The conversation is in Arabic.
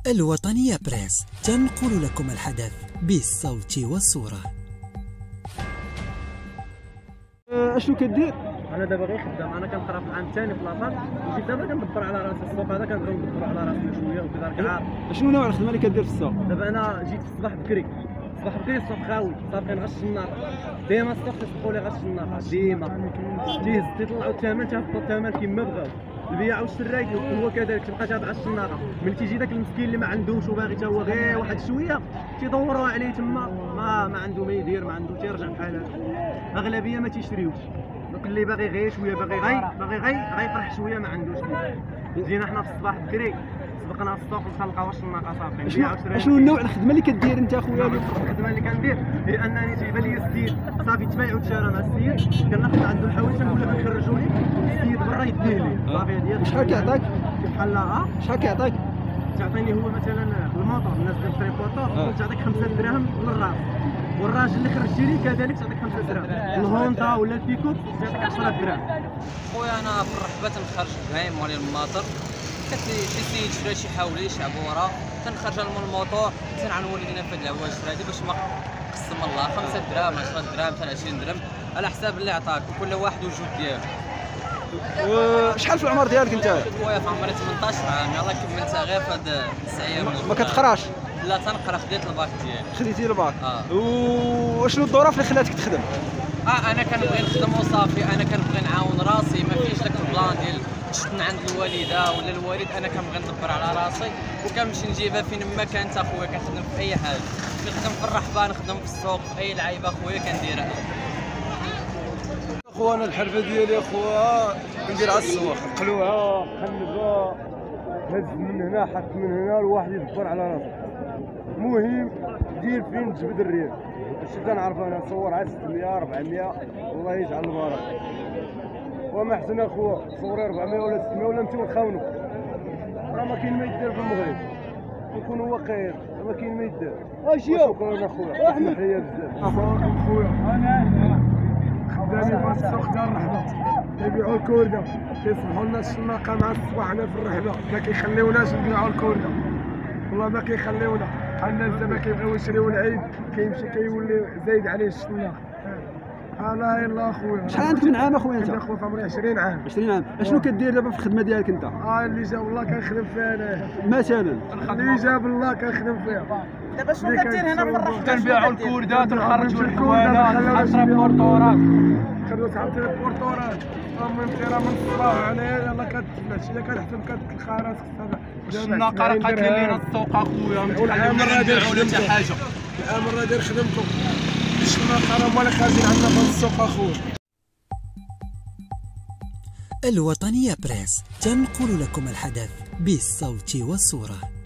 الوطنية بريس تنقل لكم الحدث بالصوت والصورة. اشنو كدير؟ انا دابا غير خدام، انا كنقرا في العام الثاني في لاطال، وجيت دابا كندبر على راسي السوق هذا، كنبغي ندبر على راسي شويه وكذا راك عارف. شنو نوع الخدمه اللي كدير في السوق؟ دابا انا جيت في الصباح بكري، السوق خاوي صافي غش الناقه، ديما السوق تيسبقوا لي غش الناقه ديما، تيهز تيطلعوا الثمن تيهبطوا الثمن كيما بغاو، البياع والشراي هو كذلك، تبقى تغش الناقه، ملي تيجي داك المسكين اللي ما عندوش وباغي حتى هو غير واحد شويه تيدوروا عليه تما، ما عنده ما يدير، ما عنده تيرجع بحال هكا، اغلبيه ما تيشريوش، دوك اللي باغي غير شويه باغي غيفرح شويه ما عندوش. جينا حنا في الصباح بكري سبقنا في السوق نخلقوا واش الناقه صافي. شنو النوع الخدمه اللي كدير انت اخويا؟ الخدمه اللي كندير هي انني تيبان لي السيد صافي تبايع وتشارى مع السيد، كناخذ عنده الحوايج تنقول له كنخرجوا لي السيد برا يديه لي صافي. هذه شحال كيعطيك؟ بحال شحال كيعطيك؟ تعطيني هو مثلا الموطور، الناس كتشري موطور تعطيك 5 دراهم للراس، والراجل اللي خرجتي ليه كذلك تعطيك 5 دراهم، الهوندا ولا البيكوب تعطيك 10 دراهم. خويا انا في الرحبه تنخرج بهايم مالي الماطر، كتجي شي سيد شرا شي حاولي يشعب ورا، تنخرج انا من الموطور تنعن والدينا في هاد العوايج هادي باش ما قسم الله 5 دراهم 10 دراهم حتى 20 درهم على حساب اللي عطاك، وكل واحد وجود ديالو. شحال في العمر ديالك انت؟ خويا في عمري 18 عام، يلاه كملتها غير في هاد الساعه. ما كتقراش؟ لا تنقرا، خديت الباك ديالي. خديتي الباك؟ وشنو الظروف اللي خلاتك تخدم؟ انا كنبغي نخدم وصافي، انا كنبغي نعاون راسي، ما فيش داك البلان ديال شفت عند الوالده ولا الوالد، انا كنبغي ندبر على راسي وكنمشي نجيبها فين ما كانت اخويا، كنخدم في اي حاجه، نخدم في الرحبه، نخدم في السوق، في اي لعيبه اخويا كنديرها. اخويا انا الحرفه ديالي اخويا كندير على السواق، قلوعه قلبه هز من هنا حط من هنا، الواحد يدبر على راسه، المهم دير فين تجبد الريال، هادشي كنعرف انا، نصور على 600 400 والله يجعل البركه، وما احسن اخويا تصوري 400 ولا 600 ولا 200 ونخاونوا، راه ما كاين ما يدار في المغرب، نكونوا واقعيين، ما كاين ما يدار. شكرا اخويا، تحيه بزاف. اخويا انا خدامين في السوق ديال الرحبه، كيبيعوا الكورده، كيصبحوا لنا الشناقه مع الصباح هنا في الرحبه، ما كيخليوناش نبيعوا الكورده، والله ما كيخليونا، الناس دابا كيبغيو يشريو العيد، كيمشي كيولي زايد عليه الشناق. لا يلا اخويا. شحال عندك من عام اخويا انت؟ انا اخويا في عمري 20 عام. 20 عام، اشنو كدير دابا في الخدمه ديالك انت؟ اللي جاب الله كنخدم فيها انايا. مثلا؟ اللي جاب الله كنخدم فيها. دابا شنو كدير هنا في الرحبه؟ كنبيعوا الكوردات ونخرجوا الحوالات، نحطوا البورطورات، خلو تعطي البورطورات، من تيرا من الصباح عليا يلا كتفلاش، الا كنحسب كتلخارات خصها الناقه راه قاتله لينا السوق اخويا، ما تخليونا نبيعوا ولا حتى حاجه. العام راه خدمتكم، الشناقه راه مالك خارجين عندنا في السوق اخويا. الوطنية بريس تنقل لكم الحدث بالصوت والصورة.